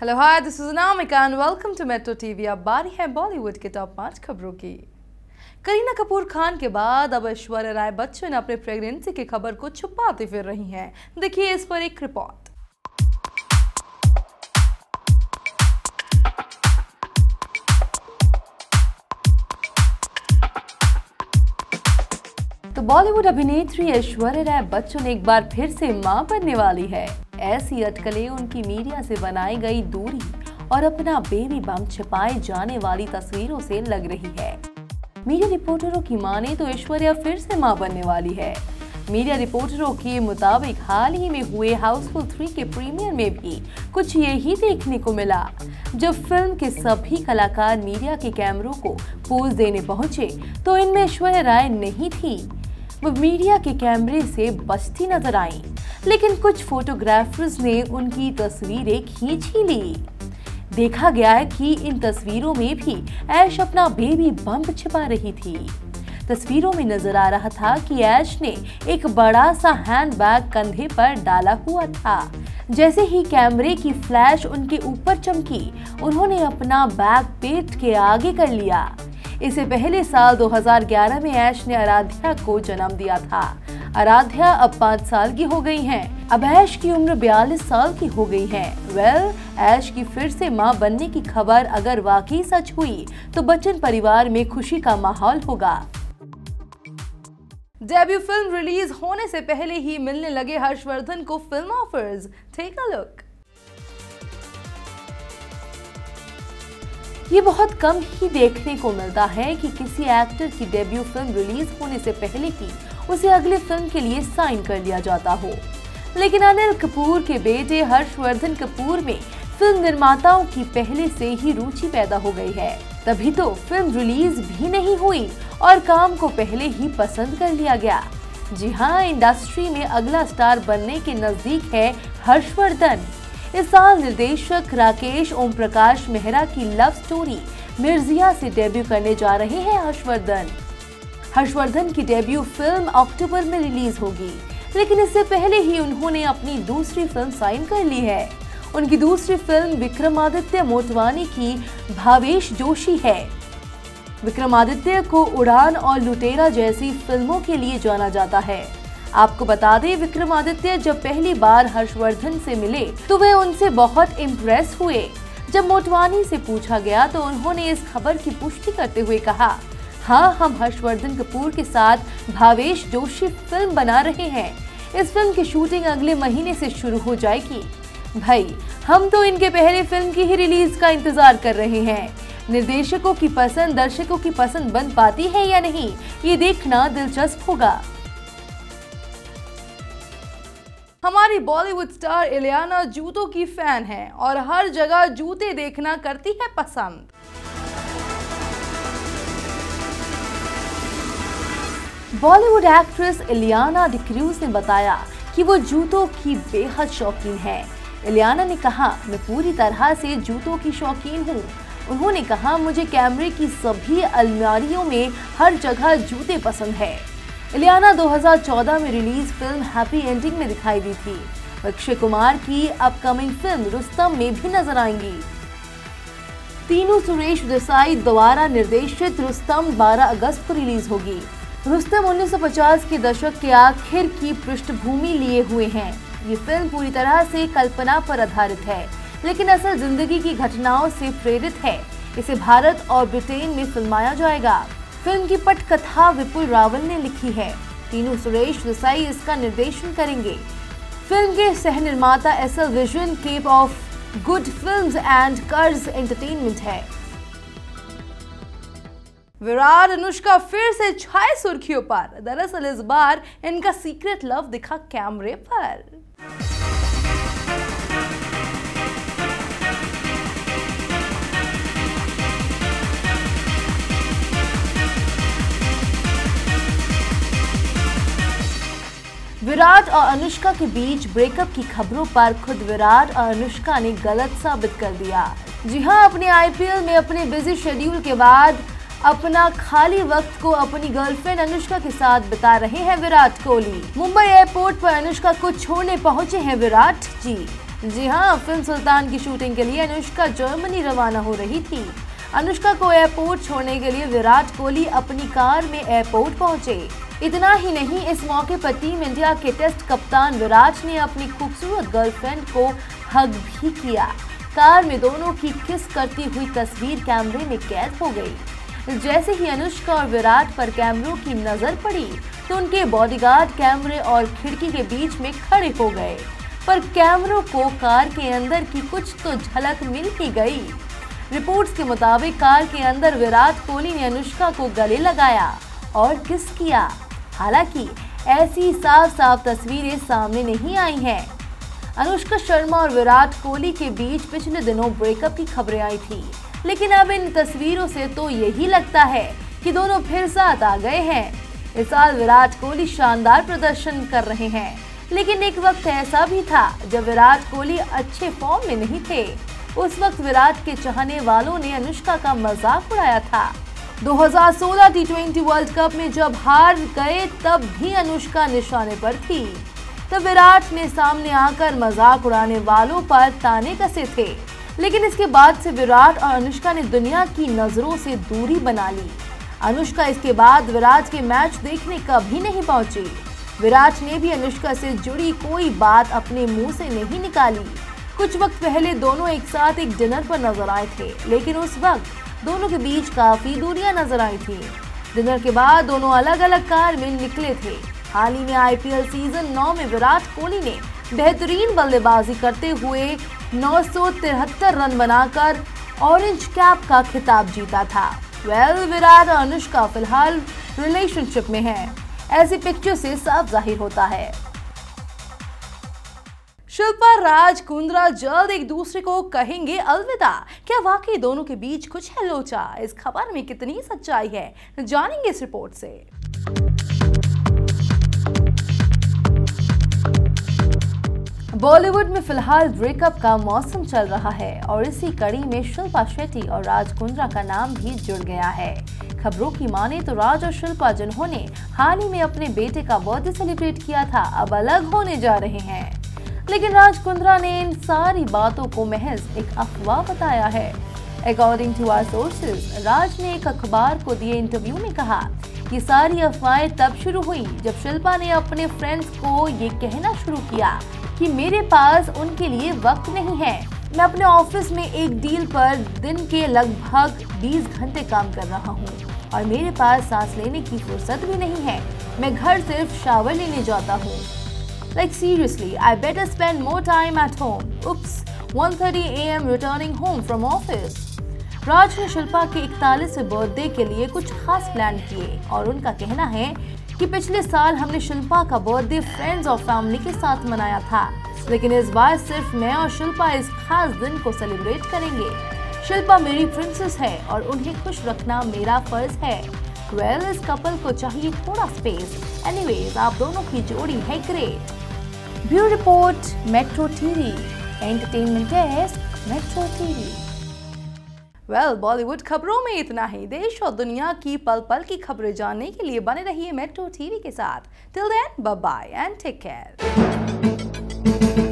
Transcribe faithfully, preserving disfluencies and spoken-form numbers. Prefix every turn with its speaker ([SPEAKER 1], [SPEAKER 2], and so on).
[SPEAKER 1] Hello hi, this is Anamika and welcome to metro TV. अब बारी है बॉलीवुड के टॉप पांच खबरों की। करीना कपूर खान के बाद अब ऐश्वर्या राय बच्चन अपने प्रेगनेंसी की खबर को छुपाती फिर रही हैं। देखिए इस पर एक रिपोर्ट। तो बॉलीवुड अभिनेत्री ऐश्वर्या राय बच्चन एक बार फिर से मां बनने वाली है। ऐसी अटकलें उनकी मीडिया से बनाई गई दूरी और अपना बेबी बम्प छिपाए जाने वाली तस्वीरों से लग रही है। मीडिया रिपोर्टरों की माने तो ऐश्वर्या फिर से मां बनने वाली है। मीडिया रिपोर्टरों के मुताबिक हाल ही में हुए हाउसफुल थ्री के प्रीमियर में भी कुछ यही देखने को मिला। जब फिल्म के सभी कलाकार मीडिया के कैमरों को पोज देने पहुंचे तो इनमें ऐश्वर्या राय नहीं थी। वो मीडिया के कैमरे से बचती नजर आई, लेकिन कुछ फोटोग्राफर्स ने उनकी तस्वीरें खींच ही ली। देखा गया है कि इन तस्वीरों में भी ऐश अपना बेबी बम्प छिपा रही थी। तस्वीरों में नजर आ रहा था कि ऐश ने एक बड़ा सा हैंडबैग कंधे पर डाला हुआ था। जैसे ही कैमरे की फ्लैश उनके ऊपर चमकी, उन्होंने अपना बैग पेट के आगे कर लिया। इससे पहले साल दो हज़ार ग्यारह में ऐश ने आराध्या को जन्म दिया था। आराध्या अब पाँच साल की हो गई हैं। अब ऐश की उम्र बयालीस साल की हो गई है। वेल, ऐश की फिर से मां बनने की खबर अगर वाकई सच हुई तो बच्चन परिवार में खुशी का माहौल होगा। डेब्यू फिल्म रिलीज होने से पहले ही मिलने लगे हर्षवर्धन को film offers. Take a look. ये बहुत कम ही देखने को मिलता है कि किसी एक्टर की डेब्यू फिल्म रिलीज होने से पहले ही उसे अगली फिल्म के लिए साइन कर लिया जाता हो। लेकिन अनिल कपूर के बेटे हर्षवर्धन कपूर में फिल्म निर्माताओं की पहले से ही रुचि पैदा हो गई है। तभी तो फिल्म रिलीज भी नहीं हुई और काम को पहले ही पसंद कर लिया गया। जी हाँ, इंडस्ट्री में अगला स्टार बनने के नजदीक है हर्षवर्धन। इस साल निर्देशक राकेश ओम प्रकाश मेहरा की लव स्टोरी मिर्जिया से डेब्यू करने जा रहे हैं हर्षवर्धन। हर्षवर्धन की डेब्यू फिल्म अक्टूबर में रिलीज होगी, लेकिन इससे पहले ही उन्होंने अपनी दूसरी फिल्म साइन कर ली है। उनकी दूसरी फिल्म विक्रमादित्य मोटवानी की भावेश जोशी है। विक्रमादित्य को उड़ान और लुटेरा जैसी फिल्मों के लिए जाना जाता है। आपको बता दें, विक्रमादित्य जब पहली बार हर्षवर्धन से मिले तो वे उनसे बहुत इम्प्रेस हुए। जब मोटवानी से पूछा गया तो उन्होंने इस खबर की पुष्टि करते हुए कहा, हाँ, हम हर्षवर्धन कपूर के साथ भावेश जोशी फिल्म बना रहे हैं। इस फिल्म की शूटिंग अगले महीने से शुरू हो जाएगी। भाई, हम तो इनके पहले फिल्म की ही रिलीज का इंतजार कर रहे हैं। निर्देशकों की पसंद दर्शकों की पसंद बन पाती है या नहीं, ये देखना दिलचस्प होगा। हमारी बॉलीवुड स्टार इलियाना जूतों की फैन है और हर जगह जूते देखना करती है पसंद। बॉलीवुड एक्ट्रेस इलियाना डिक्रूज ने बताया कि वो जूतों की बेहद शौकीन है। इलियाना ने कहा, मैं पूरी तरह से जूतों की शौकीन हूँ। उन्होंने कहा, मुझे कैमरे की सभी अलमारियों में हर जगह जूते पसंद है। इलियाना दो हज़ार चौदह में रिलीज फिल्म हैप्पी एंडिंग में दिखाई दी थी। अक्षय कुमार की अपकमिंग फिल्म रुस्तम में भी नजर आएंगी। तीनू सुरेश देसाई द्वारा निर्देशित रुस्तम बारह अगस्त को रिलीज होगी। रुस्तम उन्नीस सौ पचास के दशक के आखिर की पृष्ठभूमि लिए हुए हैं। ये फिल्म पूरी तरह से कल्पना पर आधारित है, लेकिन असल जिंदगी की घटनाओं से प्रेरित है। इसे भारत और ब्रिटेन में फिल्माया जाएगा। फिल्म की पटकथा विपुल रावल ने लिखी है। तीनू सुरेश देसाई इसका निर्देशन करेंगे। फिल्म के सह निर्माता SL vision, cape of good films and Karz entertainment है। विराट अनुष्का फिर से छाए सुर्खियों पर। दरअसल इस बार इनका सीक्रेट लव दिखा कैमरे पर। विराट और अनुष्का के बीच ब्रेकअप की खबरों पर खुद विराट और अनुष्का ने गलत साबित कर दिया। जी हां, अपने आईपीएल में अपने बिजी शेड्यूल के बाद अपना खाली वक्त को अपनी गर्लफ्रेंड अनुष्का के साथ बिता रहे हैं विराट कोहली। मुंबई एयरपोर्ट पर अनुष्का को छोड़ने पहुंचे हैं विराट जी। जी हाँ, फिल्म सुल्तान की शूटिंग के लिए अनुष्का जर्मनी रवाना हो रही थी। अनुष्का को एयरपोर्ट छोड़ने के लिए विराट कोहली अपनी कार में एयरपोर्ट पहुंचे। इतना ही नहीं, इस मौके पर टीम इंडिया के टेस्ट कप्तान विराट ने अपनी खूबसूरत गर्लफ्रेंड को हग भी किया। कार में दोनों की किस करती हुई तस्वीर कैमरे में कैद हो गई। जैसे ही अनुष्का और विराट पर कैमरों की नजर पड़ी तो उनके बॉडीगार्ड कैमरे और खिड़की के बीच में खड़े हो गए, पर कैमरों को कार के अंदर की कुछ तो झलक मिल ही गई। रिपोर्ट्स के मुताबिक कार के अंदर विराट कोहली ने अनुष्का को गले लगाया और किस किया। हालांकि ऐसी साफ साफ तस्वीरें सामने नहीं आई हैं। अनुष्का शर्मा और विराट कोहली के बीच पिछले दिनों ब्रेकअप की खबरें आई थी, लेकिन अब इन तस्वीरों से तो यही लगता है कि दोनों फिर साथ आ गए हैं। इस साल विराट कोहली शानदार प्रदर्शन कर रहे हैं, लेकिन एक वक्त ऐसा भी था जब विराट कोहली अच्छे फॉर्म में नहीं थे। उस वक्त विराट के चाहने वालों ने अनुष्का का मजाक उड़ाया था। दो हज़ार सोलह टी ट्वेंटी वर्ल्ड कप में जब हार गए तब भी अनुष्का निशाने पर थी। तब विराट ने सामने आकर मजाक उड़ाने वालों पर ताने कसे थे, लेकिन इसके बाद से विराट और अनुष्का ने दुनिया की नजरों से दूरी बना ली। अनुष्का इसके बाद विराट के मैच देखने कभी नहीं पहुंची। विराट ने भी अनुष्का से जुड़ी कोई बात अपने मुंह से नहीं निकाली। कुछ वक्त पहले दोनों एक साथ एक डिनर पर नजर आए थे, लेकिन उस वक्त दोनों के बीच काफी दूरियां नजर आई थी। डिनर के बाद दोनों अलग अलग कार में निकले थे। हाल ही में आईपीएल सीजन नौ में विराट कोहली ने बेहतरीन बल्लेबाजी करते हुए नौ सौ तिहत्तर रन बनाकर ऑरेंज कैप का खिताब जीता था। वेल, विराट और अनुष्का फिलहाल रिलेशनशिप में हैं। ऐसी पिक्चर से साफ जाहिर होता है। शिल्पा राज कुंद्रा जल्द एक दूसरे को कहेंगे अलविदा। क्या वाकई दोनों के बीच कुछ है लोचा? इस खबर में कितनी सच्चाई है, जानेंगे इस रिपोर्ट से। बॉलीवुड में फिलहाल ब्रेकअप का मौसम चल रहा है और इसी कड़ी में शिल्पा शेट्टी और राज कुंद्रा का नाम भी जुड़ गया है। खबरों की माने तो राज और शिल्पा, जिन्होंने हाल ही में अपने बेटे का बर्थडे सेलिब्रेट किया था, अब अलग होने जा रहे हैं। लेकिन राज कुंद्रा ने इन सारी बातों को महज एक अफवाह बताया है। According to our sources, Raj ने एक अखबार को दिए इंटरव्यू में कहा, ये सारी अफवाहें तब शुरू हुई जब शिल्पा ने अपने फ्रेंड्स को ये कहना शुरू किया कि मेरे पास उनके लिए वक्त नहीं है। मैं अपने ऑफिस में एक डील पर दिन के लगभग बीस घंटे काम कर रहा हूँ और मेरे पास सांस लेने की फुर्सत भी नहीं है। मैं घर सिर्फ शावर लेने जाता हूँ। Like seriously, I better spend more time at home. Oops, one thirty a m returning home from office. राज ने शिल्पा के इकतालीसवें बर्थडे के लिए कुछ खास प्लान किए और उनका कहना है कि पिछले साल हमने शिल्पा का बर्थडे फ्रेंड्स और फैमिली के साथ मनाया था, लेकिन इस बार सिर्फ मैं और शिल्पा इस खास दिन को सेलिब्रेट करेंगे। शिल्पा मेरी प्रिंसेस है और उन्हें खुश रखना मेरा फर्ज है। वेल, इस कपल को चाहिए थोड़ा स्पेस। एनीवेज, आप दोनों की जोड़ी है great. Bureau report, metro TV, entertainment desk, metro TV. Well, Bollywood खबरों में इतना ही। देश और दुनिया की पल पल की खबरें जानने के लिए बने रहिए मेट्रो टीवी के साथ। Till then, bye bye and take care.